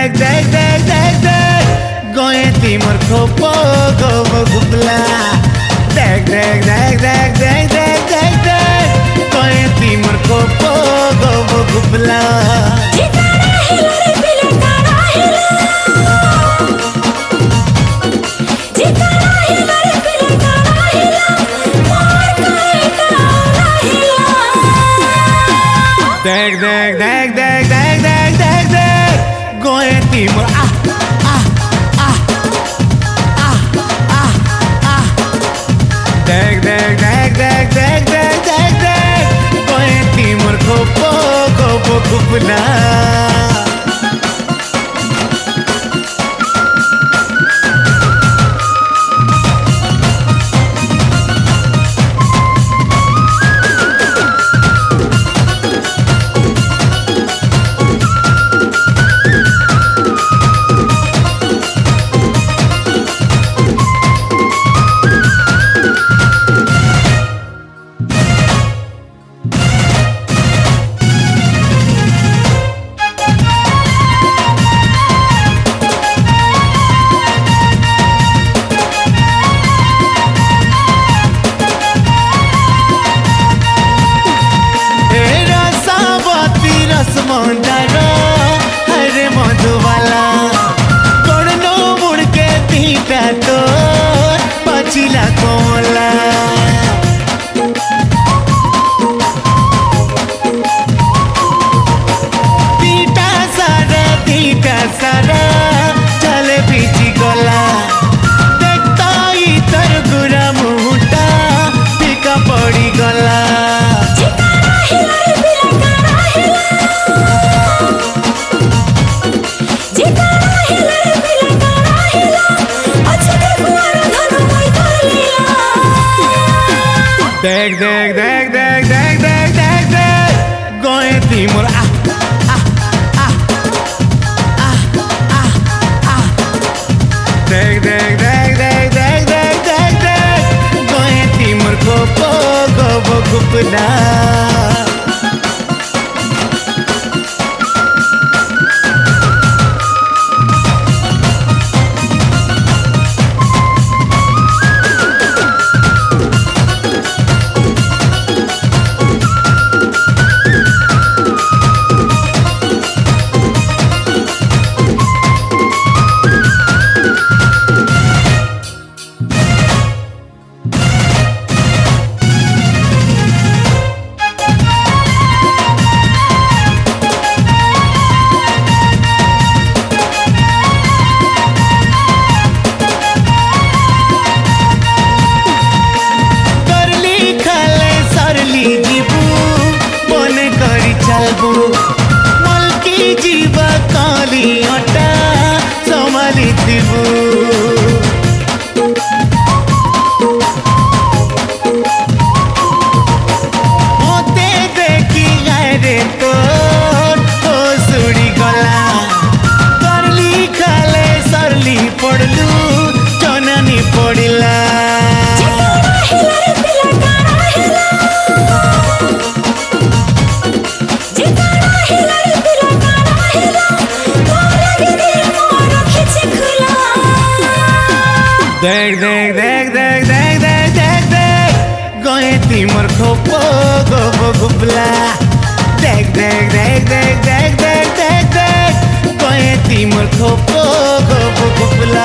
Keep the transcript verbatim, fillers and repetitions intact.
देख देख देख देख देख गोए तिमर खोपो गोब गुबला देख देख देख देख देख देख देख देख गोए तिमर खोपो गोब गुबला जिताना हिला रे पिले ताना हिला जिताना हिला रे पिले ताना हिला मार करे ताना हिला देख देख देख देख देख देख देख देख गोए तिमर आ देख देख देख देख देख देख देख देख गोए तिमर खोपो गोब गुबला मंदारो हरे मधुबाला कोड़नो मुड़ के तीटा तो पचिला कोला तीटा सारा तीटा सारा चले पीछी गला देखता ही तर गुरा मुहूटा फीका पड़ी गला देख देख देख देख देख देख देख देख गोए तिमर आ आ आ आ आ आ देख देख देख देख देख देख देख देख गोए तिमर खोपो गोब गुबला मलकी जीवा काली अटा संभाली दिबू मोते देखी गारे तो ओ सुड़ी गला करली खाले सरली पड़लू जननी पड़िला देख देख देख देख देख देख देख देख गोए तिमर खोपो गोब गुबला देख देख देख देख देख देख देख देख गोए तिमर खोपो गोब गुबला।